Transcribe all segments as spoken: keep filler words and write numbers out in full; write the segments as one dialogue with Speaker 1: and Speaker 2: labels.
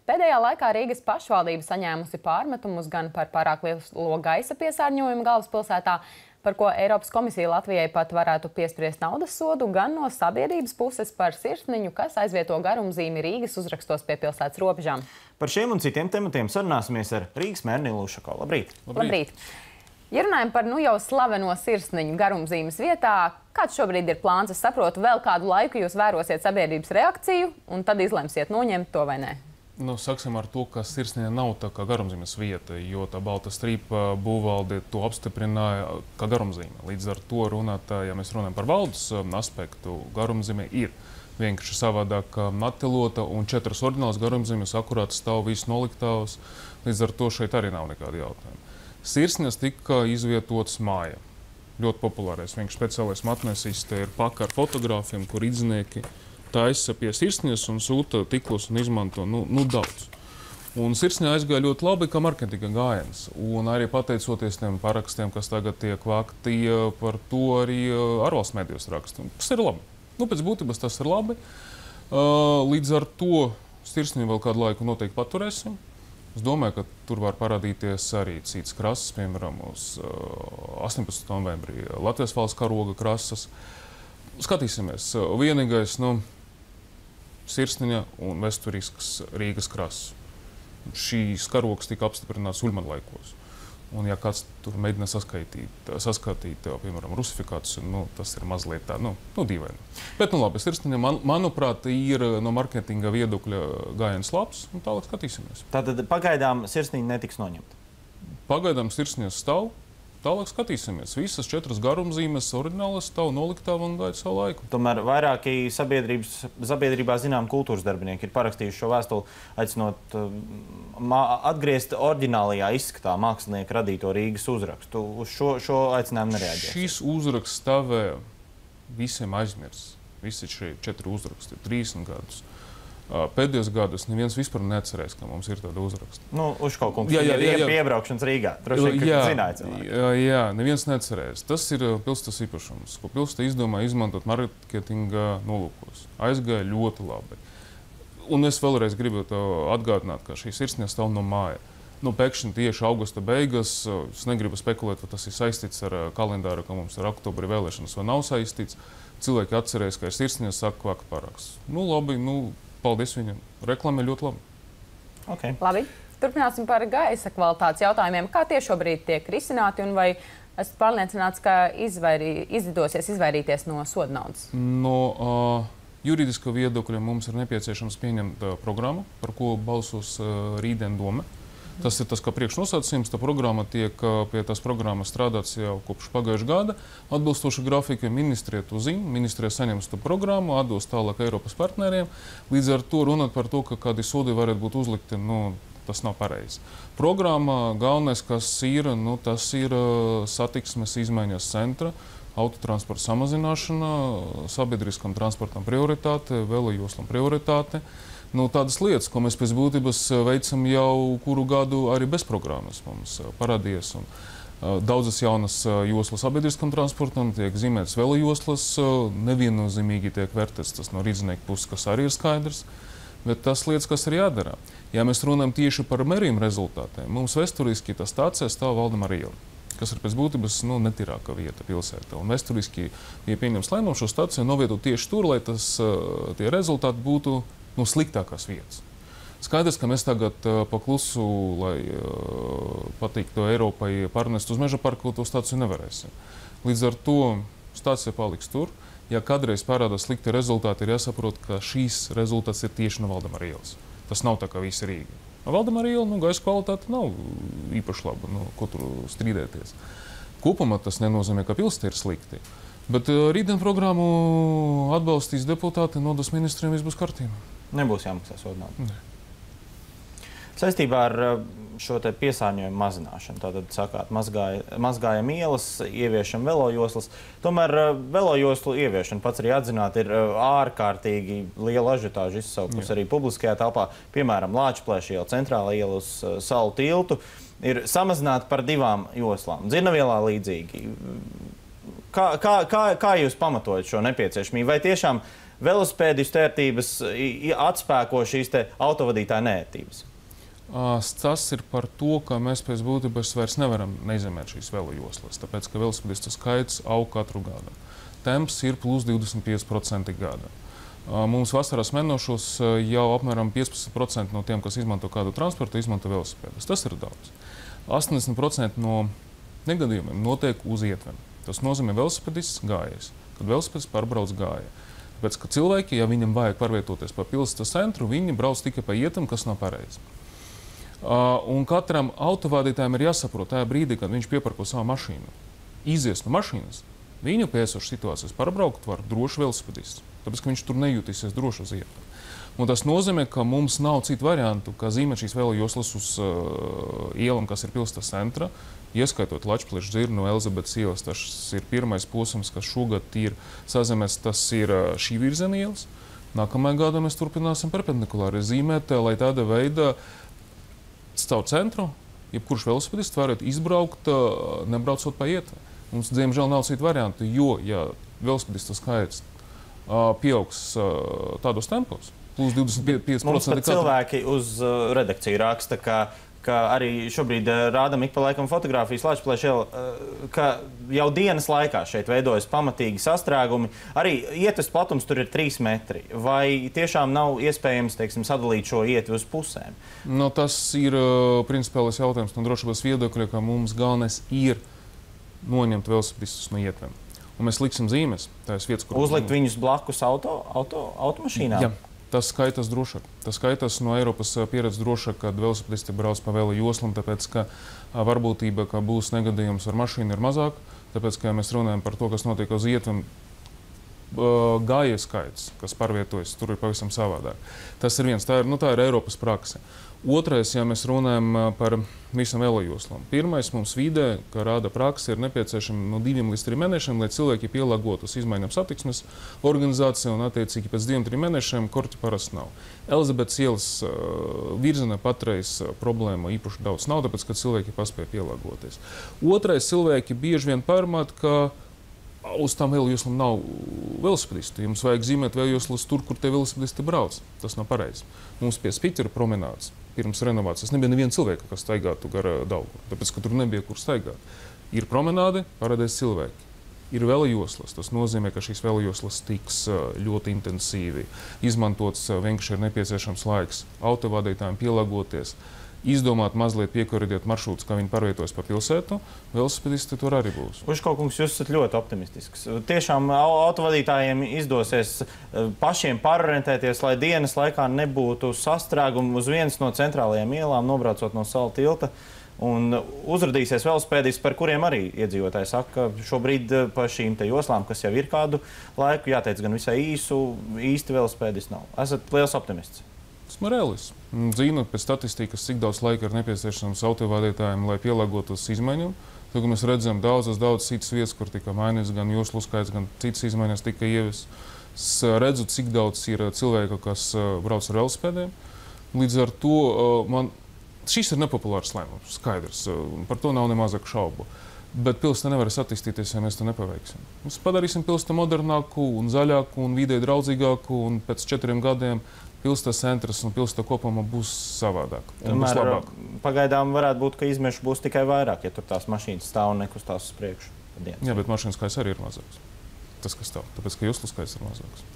Speaker 1: Pēdējā laikā Rīgas pašvaldība saņēmusi pārmetumus gan par pārāk lielo gaisa piesārņojumu galvaspilsētā, par ko Eiropas komisija Latvijai pat varētu piespriest naudas sodu, gan no sabiedrības puses par sirsniņu, kas aizvieto garumzīmi Rīgas uzrakstos pie pilsētas robežām.
Speaker 2: Par šiem un citiem tematiem sarunāsimies ar Rīgas mēru Nilu Ušakovu. Labrīt!
Speaker 1: Labrīt! Ja runājam par nu jau slaveno sirsniņu garumzīmes vietā, kāds šobrīd ir plāns? Es saprotu, vēl kādu laiku jūs vērosiet sabiedrības reakciju un tad izlemsiet noņemt to vai nē?
Speaker 3: Nu, saksim ar to, ka sirsniņa nav tā kā garumzīmes vieta, jo tā Balta strīpa būvvalde to apstiprināja kā garumzīme. Līdz ar to runāt, ja mēs runājam par valdes aspektu, garumzīme ir vienkārši savādāk attilota un četras oriģinālas garumzīmes akurāti stāv visu noliktavas. Līdz ar to šeit arī nav nekāda jautājuma. Sirsniņas tika izvietotas māja. Ļoti populārais, vienkārši speciālais matnesis, te ir paka ar fotogrāfiem, kur idznieki taisa pie sirsniņas un sūta tiklos un izmanto nu, nu daudz. Un sirsniņa aizgāja ļoti labi kā marketinga gājiens. Un arī pateicoties tiem parakstiem, kas tagad tiek vākti, par to arī ārvalstu medijos raksta. Tas ir labi. Nu, pēc būtības tas ir labi. Līdz ar to sirsniņu vēl kādu laiku noteikti paturēsim. Es domāju, ka tur var parādīties arī cits krases, piemēram, uz astoņpadsmitā novembrī Latvijas valsts karoga krasas. Skatīsimies. Vienīgais, nu, sirsniņa un vēsturisks Rīgas krases. Šīs karogs tika apstiprināts Uļmana laikos. Un ja kāds tur mēģina saskaitīt, saskatīt, piemēram, rusifikāciju, nu, tas ir mazliet tā, nu, nu dīvaini. Bet, nu labi, sirsniņa, man, manuprāt, ir no marketinga viedokļa gājiens labs, un tālāk skatīsimies.
Speaker 2: Tātad pagaidām sirsniņa netiks noņemta?
Speaker 3: Pagaidām sirsniņa stāv, tālāk skatīsimies. Visas četras garumzīmes oriģinālas stāv noliktava un gaida savu laiku.
Speaker 2: Tomēr vairāki sabiedrībā zinām kultūras darbinieki ir parakstījuši šo vēstuli, aicinot atgriezt oriģinālajā izskatā mākslinieku radīto Rīgas uzrakstu. Uz šo, šo aicinājumu nereaģēs.
Speaker 3: Šis uzraksts stāvēja visiem aizmirs. Visi šie četri uzraksti, trīsdesmit gadus. Pēdējos gados neviens vispār neatcerēs, ka mums ir tāda uzraksta.
Speaker 2: Nu, Ušakov kungs, jā, jā, jā, jā. Piebraukšanas Rīgā. Droši vien, ka zināja cilvēki.
Speaker 3: Jā, jā, neviens neatcerēs. Tas ir pilsētas īpašums, ko pilsēta izdomāja izmantot marketinga nolūkos. Aizgāja ļoti labi. Un es vēlreiz gribu atgādināt, ka šī sirsniņa stāv no māja. Nu, pēkšņi tieši augusta beigas, es negribu spekulēt, vai tas ir saistīts ar kalendāru, ka mums ir oktobra vēlēšanas vai nav saistīts. Cilvēki atcerēs, ka ir sirsniņa, saka, vākt paraksts. Nu, labi, nu, paldies viņam. Reklāma ir ļoti laba.
Speaker 2: Okay.
Speaker 1: Labi. Turpināsim par gaisa kvalitātes jautājumiem. Kā tie šobrīd tiek risināti un vai esat pārliecināts, ka izvairī, izdosies izvairīties no soda naudas?
Speaker 3: No uh, juridiska viedokļa mums ir nepieciešams pieņemt uh, programmu, par ko balsos uh, rītdien doma. Tas ir tas, kā priekšnosacījums. Tā programma tiek pie tās programmas strādāts jau kopš pagājušā gada. Atbilstoši grafikai ministrija to zina. Ministrija saņems to programmu, atdos tālāk Eiropas partneriem. Līdz ar to runāt par to, ka kādi sodi varētu būt uzlikti, nu, tas nav pareizi. Programma galvenais, kas ir, nu, tas ir satiksmes izmaiņas centra, autotransporta samazināšana, sabiedriskam transportam prioritāte, velojoslam prioritāte. Nu, tādas lietas, ko mēs pēc būtības veicam jau kuru gadu arī bez programmas. Mums parādījies un uh, daudzas jaunas uh, joslas sabiedriskam transportam, tiek zīmētas velojoslas, uh, neviennozīmīgi tiek vērtēts tas no rīznieku puses, kas arī ir skaidrs, bet tas lietas, kas ir jādara. Ja mēs runājam tieši par mērījumu rezultātiem, mums vēsturiski tā stācija stāv Valdemara iela, kas ir pēc būtības nu, netīrāka vieta pilsētā. Un vēsturiski bija pieņemts lēmums šo stāciju novietot tieši tur, lai tas, uh, tie rezultāti būtu no sliktākās vietas. Skaidrs, ka mēs tagad uh, paklusu, lai uh, patīktu Eiropai pārnest uz meža parku, to stāciju nevarēsim. Līdz ar to stācija paliks tur. Ja kādreiz parādās slikti rezultāti, ir jāsaprot, ka šīs rezultāts ir tieši no Valdemara ielas. Tas nav tā kā visi Rīga. No Valdemara iela, nu, gaisa kvalitāte nav īpaši laba, nu, ko tur strīdēties. Kopumā tas nenozīmē, ka pilsēta ir slikti. Bet uh, rītdien programmu atbalstīs deputāti, nodos ministriem, viss būs kārtībā.
Speaker 2: Nebūs jāmaksā soda nauda. Saistībā ar šo te piesārņojumu mazināšanu, tātad sakāt, mazgāja, mazgājam ielas, ieviešam velojoslas. Tomēr velojoslu ieviešana, pats arī atzināt, ir ārkārtīgi liela ažiotāža izsaukus arī publiskajā telpā. Piemēram, Lāčplēša iela, Centrālā iela uz Salu tiltu ir samazināta par divām joslām. Dzirnavielā līdzīgi. kā, kā, kā, kā jūs pamatojat šo nepieciešamību? Vai tiešām velosipēdistu ērtības atspēko šīs te autovadītāja neērtības?
Speaker 3: Tas ir par to, ka mēs pēc būtības vairs nevaram neizemēt šīs velojoslas, tāpēc, ka velosipēdistu skaits aug katru gadu. Temps ir plus divdesmit pieci procenti gada. Mums vasaras mēnešos jau apmēram piecpadsmit procenti no tiem, kas izmanto kādu transportu, izmanto velosipēdus. Tas ir daudz. astoņdesmit procenti no negadījumiem notiek uz ietvēm. Tas nozīmē velosipēdists gājējs, kad velosipēdists pārbrauc gāja. Tāpēc, ka cilvēki, ja viņam vajag pārvietoties pa pilsētas centru, viņi brauc tikai pa ietvēm, kas nav pareizi. Uh, un katram autovadītājam ir jāsaprot tajā brīdī, kad viņš pieparko savu mašīnu. Izies no mašīnas, viņu pie esošas situācijas pārbraukt var droši velosipēdists, tāpēc, ka viņš tur nejūtīsies droši uz ietvēm. Un tas nozīmē, ka mums nav citu variantu, kā zīmēt šīs velojoslas uz uh, ielām, kas ir pilsētas centra, ieskaitot Lačplēša Dzirnavu, Elizabetes ielas. Tas ir pirmais posms, kas šogad ir sazīmēts, tas ir uh, šī virziena ielas. Nākamajā gadā mēs turpināsim perpendikulāri zīmēt, lai tāda veida caur centru, jebkurš velosipēdists varētu izbraukt, nebraucot pa ietvēm. Mums, diemžēl, nav citu variantu, jo, ja velosipēdistu skaits uh, pieaugs uh, tādos tempos, plus divdesmit pieci procenti.
Speaker 2: Mums pat cilvēki uz uh, redakciju raksta, ka, ka arī šobrīd uh, rādam ik pa laikam fotogrāfijas Lačplēša iela, uh, ka jau dienas laikā šeit veidojas pamatīgi sastrēgumi. Arī ietves platums tur ir trīs metri. Vai tiešām nav iespējams, teiksim, sadalīt šo ietvi uz pusēm?
Speaker 3: No, tas ir uh, principālais jautājums no drošības viedokļa, ka mums galvenais ir noņemt velosipēdistus no ietvēm. Un mēs liksim zīmes. Vietas, kur
Speaker 2: uzlikt viņus blakus auto, auto, automašīnām?
Speaker 3: Jā. Tas skaitās drošāk. Tas skaitās no Eiropas pieredzes drošāk, kad velosipēdisti brauc pa velojoslam, tāpēc, ka varbūtība, ka būs negadījums ar mašīnu, ir mazāk. Tāpēc, ka ja mēs runājam par to, kas notiek uz ietvēm, gājēju skaits, kas pārvietojas, tur ir pavisam savādāk. Tas ir viens. Tā ir, nu, tā ir Eiropas prakse. Otrais, ja mēs runājam par visam velojoslām. Pirmais mums vidē, kā rāda prakse, ir nepieciešami no diviem līdz trim mēnešiem, lai cilvēki pielāgotos izmaiņām satiksmes organizācijā un attiecīgi pēc diviem, trim mēnešiem korķi parasti nav. Elizabetes ielas uh, virzienā patreiz uh, problēma īpaši daudz nav, tāpēc, ka cilvēki paspēja pielāgoties. Otrais, cilvēki bieži vien pārmāt, ka uz tām velojoslām nav velosipēdistu. Jums vajag zīmēt velojoslas tur, kur tie velosipēdisti brauc. Tas nav pareizi. Mums pie Spīķera promenādes pirms renovācijas nebija neviena cilvēka, kas staigātu gar Dauguru, tāpēc, ka tur nebija kur staigāt. Ir promenāde, parādās cilvēki. Ir velojoslas. Tas nozīmē, ka šīs velojoslas tiks ļoti intensīvi izmantots, vienkārši ir nepieciešams laiks autovadītājiem pielāgoties, izdomāt, mazliet piekoriģēt maršrutus, kā viņi pārvietojas pa pilsētu. Velosipēdisti tur arī būs.
Speaker 2: Uškokungs, jūs esat ļoti optimistisks. Tiešām autovadītājiem izdosies pašiem pārorientēties, lai dienas laikā nebūtu sastrēgumu uz vienas no centrālajām ielām, nobraucot no Sala tilta. Un uzradīsies velosipēdisti, par kuriem arī iedzīvotāji saka, ka šobrīd pa šīm te joslām, kas jau ir kādu laiku, jāteic, gan visai īsu, īsti velosipēdisti nav. Esat liels optimists.
Speaker 3: Esmu reālis. Zinu pēc statistikas, cik daudz laika ir nepieciešams autovadītājiem, lai pielāgotos izmaiņām. Tad mēs redzam daudzas, daudzas citas vietas, kur tika mainīts gan joslu skaits, gan citas izmaiņas tika ieviestas. Es redzu, cik daudz ir cilvēku, kas brauc ar velosipēdiem. Līdz ar to man šis ir nepopulārs lēmums, skaidrs. Par to nav ne mazāk šaubu. Bet pilsēta nevarēs attīstīties, ja mēs to nepaveiksim. Mēs padarīsim pilsētu modernāku un zaļāku un vidē draudzīgāku, un pēc četriem gadiem pilsētas centrs un pilsēta kopumā būs savādāk.
Speaker 2: Tomēr pagaidām varētu būt, ka izmešu būs tikai vairāk, ja tur tās mašīnas stāv un nekustās uz priekšu.
Speaker 3: Jā, bet mašīnas skaits arī ir mazāks. Tas, kas stāv, tāpēc, ka joslu skaits ir mazāks.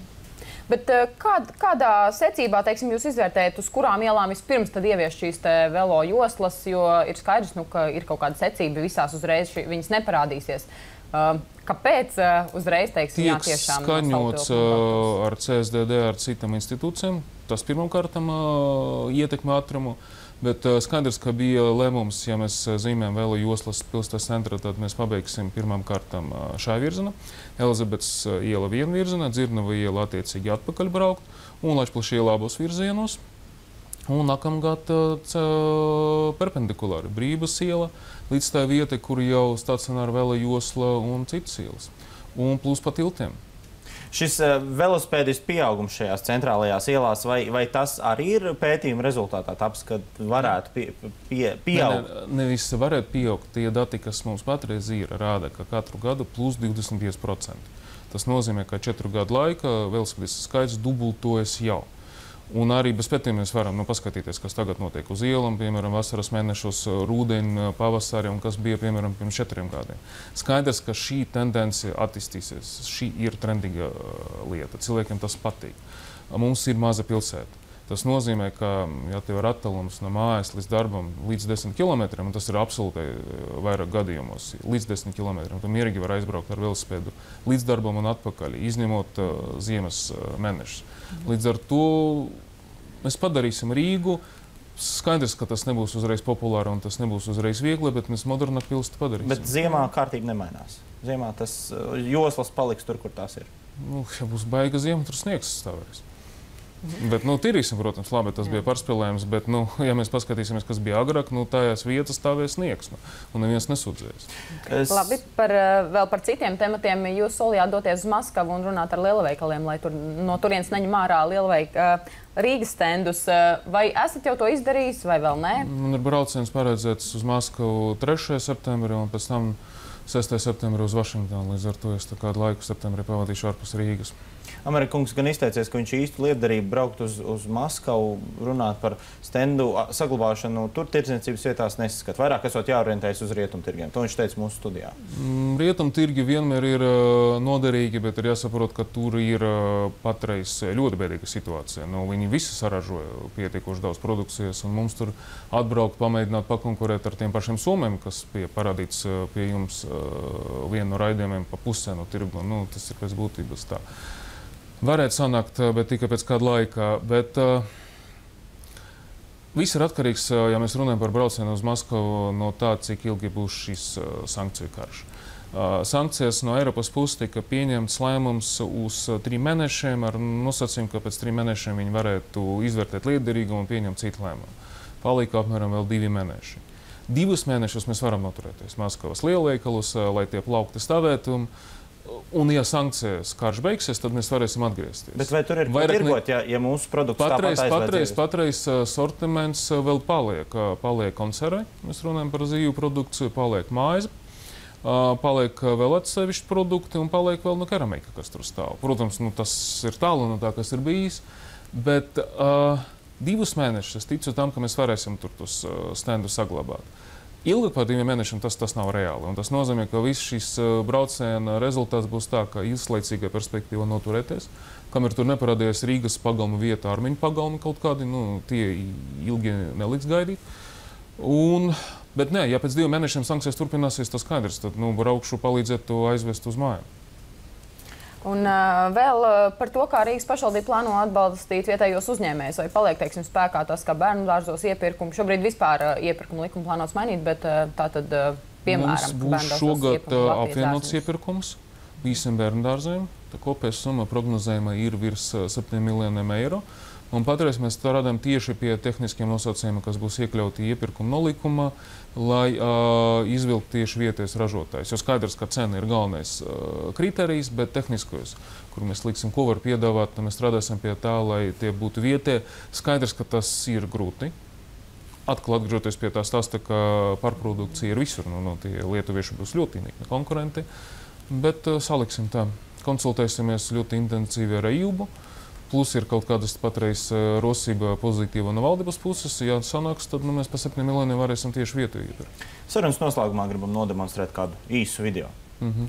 Speaker 1: Bet kād, kādā secībā, teiksim, jūs izvērtējat, uz kurām ielām vispirms tad ievies šīs te velo joslas, jo ir skaidrs, nu, ka ir kaut kāda secība, visās uzreiz ši, viņas neparādīsies. Uh, kāpēc uh, uzreiz, teiksim, jā, tiešām
Speaker 3: skaņots uh, ar C S D D, ar citām institūcijām. Tas pirmām kārtām uh, ietekmē ātrumu. Bet uh, skaidrs, ka bija lēmums, ja mēs zīmējam velo joslas pilsētas centra, tad mēs pabeigsim pirmām kārtām uh, šā virzienā. Elizabetes uh, iela viena virzienā, Dzirnava iela attiecīgi atpakaļ braukt, un Lačplēša iela abos virzienos. Un nākamgad uh, perpendikulāri Brīvības iela līdz tā vieta, kur jau stacionāra velo josla un citas ielas. Un plus pa tiltiem.
Speaker 2: Šis uh, velosipēdistu pieaugums šajās centrālajās ielās, vai, vai tas arī ir pētījuma rezultātā taps, kad varētu pie, pie, pieaugt?
Speaker 3: Ne, ne, nevis varētu pieaugt. Tie dati, kas mums patreiz ir, rāda, ka katru gadu plus divdesmit pieci procenti. Tas nozīmē, ka četru gadu laikā velosipēdistu skaits dubultojas jau. Un arī bez pētījuma mēs varam nu, paskatīties, kas tagad notiek uz ielām, piemēram, vasaras mēnešos, rudenī, pavasarī un kas bija, piemēram, pirms četriem gadiem. Skaidrs, ka šī tendence attīstīsies. Šī ir trendīga lieta. Cilvēkiem tas patīk. Mums ir maza pilsēta. Tas nozīmē, ka, ja tev ir attālums no mājas līdz darbam līdz desmit kilometriem, un tas ir absolūti vairāk gadījumos, līdz desmit kilometriem, tu mierīgi var aizbraukt ar velosipēdu līdz darbam un atpakaļ, izņemot uh, ziemas uh, mēnešus. Līdz ar to mēs padarīsim Rīgu. Skaidrs, ka tas nebūs uzreiz populāri un tas nebūs uzreiz viegli, bet mēs modernāku pilsētu padarīsim.
Speaker 2: Bet ziemā kārtīgi nemainās. Ziemā tas uh, joslas paliks tur, kur tās ir.
Speaker 3: Nu, ja būs baiga ziema, tur sniegs stāvēs. Bet, nu, tīrīsim, protams, labi, tas Jā. bija pārspēlējums, bet, nu, ja mēs paskatīsimies, kas bija agrāk, nu, tajās vietas stāvēs sniegs, nu, un neviens nesūdzēs.
Speaker 1: Es... Labi, par, vēl par citiem tematiem. Jūs solījāt doties uz Maskavu un runāt ar lielveikaliem, lai tur, no turienes neņem ārā lielveik, Rīgas stendus. Vai esat jau to izdarījis, vai vēl nē?
Speaker 3: Man ir brauciens paredzēts uz Maskavu trešajā septembrī un pēc tam sestajā septembrī uz Vašingtonu. Līdz ar to es tā kādu laiku septembrī pavadīšu ārpus Rīgas.
Speaker 2: Amerikungs gan izteicies, ka viņš īsti lietderību braukt uz, uz Maskavu, runāt par stendu saglabāšanu. Tur tirdzniecības vietās nesaskat. Vairāk esot jāorientējas uz rietumtirgiem. To viņš teica mūsu studijā.
Speaker 3: Rietumtirgi vienmēr ir uh, noderīgi, bet ir jāsaprot, ka tur ir uh, patreiz ļoti bēdīga situācija. Nu, viņi visi saražoja pietiekoši daudz produkcijas, un mums tur atbraukt, pamēģināt pakonkurēt ar tiem pašiem somiem, kas bija parādīts uh, pie jums uh, vienu no raidījumiem pa pusē no tirgu. Nu, tas ir pēc būtības tā. Varētu sanākt, bet tikai pēc kāda laika. Bet uh, viss ir atkarīgs, uh, ja mēs runājam par braucienu uz Maskavu, no tā, cik ilgi būs šis uh, sankciju karš. Uh, sankcijas no Eiropas puses tika pieņemts lēmums uz uh, trim mēnešiem ar nosacījumu, ka pēc trim mēnešiem viņi varētu izvērtēt lietderīgumu un pieņemt citu lēmumu. Palika apmēram vēl divi mēneši. Divus mēnešus mēs varam noturēties Maskavas lielveikalos, uh, lai tie plaukti stāvētu. Un, ja sankcijas karš beigsies, tad mēs varēsim atgriezties.
Speaker 2: Bet vai tur ir ko tirgot, ja, ja mūsu produkts
Speaker 3: patreiz,
Speaker 2: tāpat
Speaker 3: patreiz, patreiz sortiments vēl paliek. Paliek konservē, mēs runājam par zīvu produkciju, paliek maize, paliek vēl atsevišķi produkti un paliek vēl no keramika, kas tur stāv. Protams, nu, tas ir tālu no tā, kas ir bijis, bet uh, divus mēnešus es ticu tam, ka mēs varēsim tur tos uh, stendus saglabāt. Ilgāk par diviem mēnešiem tas, tas nav reāli. Un tas nozīmē, ka viss šis uh, brauciena rezultāts būs tā, ka ilglaicīgā perspektīva noturēties. Kamēr tur neparādījās Rīgas pagalma vieta, Armiņu pagalma kaut kādi, nu, tie ilgi neliks gaidīt. Un, bet nē, ja pēc diviem mēnešiem sankcijas turpināsies, tas skaidrs, tad nu, braukšu palīdzēt to aizvest uz mājām.
Speaker 1: Un uh, vēl uh, par to, kā Rīgas pašvaldība plāno atbalstīt vietējos uzņēmējus, vai paliek, teiksim, spēkā tas, kā bērnu dārzos iepirkumu. Šobrīd vispār uh, iepirkuma likuma plānots mainīt, bet uh, tā tad, uh, piemēram,
Speaker 3: mums būs šogad uh, apvienots iepirkums visiem bērnu dārziem. Tā kopējā summa prognozējama ir virs uh, septiņiem miljoniem eiro. Un patreiz mēs strādājam tieši pie tehniskiem nosacījumiem, kas būs iekļauti iepirkuma nolikumā, lai uh, izvilktu tieši vietējais ražotājs. Jo skaidrs, ka cena ir galvenais uh, kriterijs, bet tehniskos, kur mēs liksim, ko var piedāvāt, mēs strādāsim pie tā, lai tie būtu vietē. Skaidrs, ka tas ir grūti. Atkal atgriežoties pie tā stāsta, ka pārprodukcija ir visur. Nu, no tie lietuvieši būs ļoti nikni konkurenti, bet uh, saliksim tā. Konsultēsimies ļoti intensīvi ar E I U B U. Plus ir kaut kādas patreiz uh, rosība pozitīva no valdības puses. Ja sanāks, tad nu, mēs pa septiņiem miljoniem varēsim tieši vietu iepirkt.
Speaker 2: Sarunas noslēgumā gribam nodemonstrēt kādu īsu video.
Speaker 3: Mm-hmm.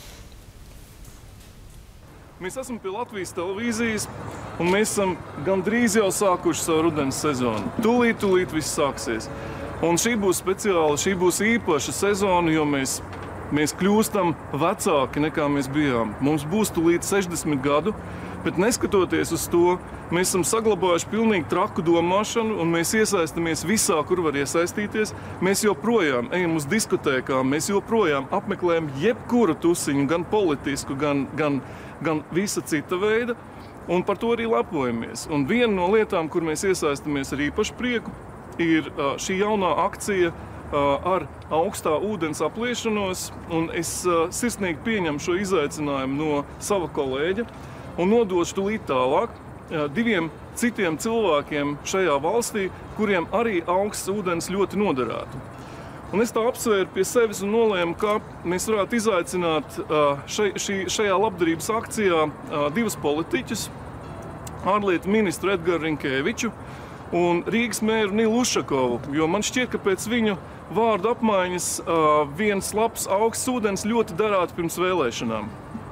Speaker 4: Mēs esam pie Latvijas televīzijas, un mēs esam gandrīz jau sākuši savu rudens sezonu. Tūlīt, tūlīt viss sāksies. Un šī būs speciāla, šī būs īpaša sezona, jo mēs, mēs kļūstam vecāki nekā mēs bijām. Mums būs tūlīt sešdesmit gadu. Bet neskatoties uz to, mēs esam saglabājuši pilnīgi traku domāšanu un mēs iesaistamies visā, kur var iesaistīties. Mēs joprojām ejam uz diskotēkām, mēs joprojām apmeklējam jebkuru tusiņu, gan politisku, gan, gan, gan visa cita veida. Un par to arī lepojamies. Un viena no lietām, kur mēs iesaistamies ar īpašu prieku, ir šī jaunā akcija ar augstā ūdens apliešanos, un es sirsnīgi pieņemu šo izaicinājumu no sava kolēģa un nodošu tūlīt tālāk diviem citiem cilvēkiem šajā valstī, kuriem arī augsts ūdens ļoti noderētu. Un es tā apsvēru pie sevis un nolēmu, ka mēs varētu izaicināt šai, šī, šajā labdarības akcijā divas politiķus, ārlietu ministru Edgaru Rinkēviču un Rīgas mēru Nilu Ušakovu, jo man šķiet, ka pēc viņu vārdu apmaiņas viens labs augsts ūdens ļoti derētu pirms vēlēšanām.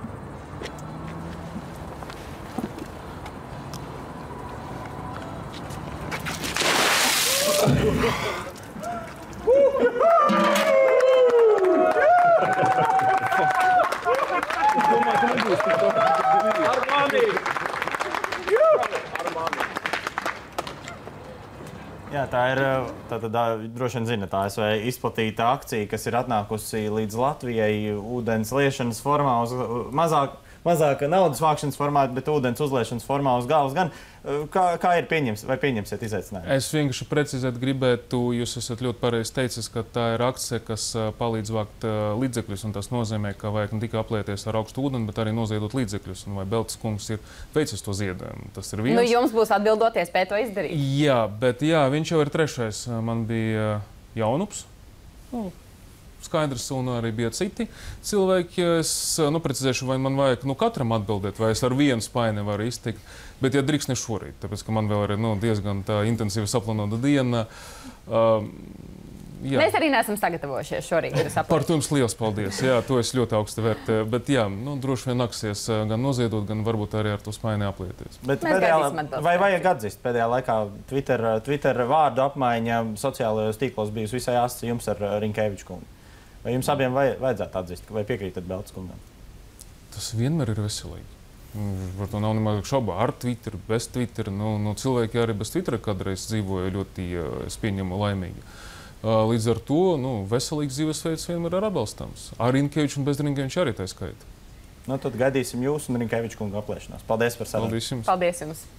Speaker 2: Jā, tā ir tātad, droši vien zina, tā A S V izplatīta akcija, kas ir atnākusi līdz Latvijai ūdens liešanas formā uz mazāk, mazāk naudas vākšanas formā, bet ūdens uzliešanas formā uz galvas gan. Kā, kā ir pieņems, vai pieņemsiet izaicinājumu?
Speaker 3: Es vienkārši precizēt gribētu, jūs esat ļoti pareizi teicis, ka tā ir akcija, kas palīdz vākt līdzekļus, un tas nozīmē, ka vajag ne tikai aplieties ar augstu ūdeni, bet arī noziedot līdzekļus, un vai Beltas kungs ir veicis to ziedojumu. Tas ir viens.
Speaker 1: Nu, jums būs atbildoties pēc to izdarīt.
Speaker 3: Jā, bet jā, viņš jau ir trešais. Man bija Jaunups. Nu, skaidrs, un arī bija citi cilvēki. Es nu, precizēšu, vai man vajag nu, katram atbildēt, vai es ar vienu spaini varu iztikt. Bet, ja drīkst, ne šorīt, tāpēc, ka man vēl ir nu, diezgan tā intensīva saplānota diena. Uh, jā.
Speaker 1: Mēs arī neesam sagatavojušies šorīt.
Speaker 3: Par to jums liels paldies. Jā, to es ļoti augstu vērtēju. Bet, jā, nu, droši vien nāksies gan noziedot, gan varbūt arī ar to spaini aplieties.
Speaker 2: Bet pēdējā, vai vajag atzīt, pēdējā laikā Twitter, Twitter vārdu apmaiņa sociālajos tīklos bijusi visai asti jums ar Rinkēviču kungu? Vai jums abiem vajadzētu atzīt, vai piekrītat Beltas kungam?
Speaker 3: Tas vienmēr ir veselīgi. Par to nav nemaz šaubu. Ar Twitter, bez Twitter. Nu, nu, cilvēki arī bez Twitter kādreiz dzīvoja ļoti, es pieņemu, laimīgi. Līdz ar to nu, veselīgs dzīvesveids vienmēr ir atbalstāms. Ar Rinkēviču un bez Rinkēviča arī tā skaita.
Speaker 2: Nu, tad gaidīsim jūs un Rinkēviča kunga apliešanās. Paldies par sarunu.
Speaker 3: Paldies jums.
Speaker 1: Paldies jums.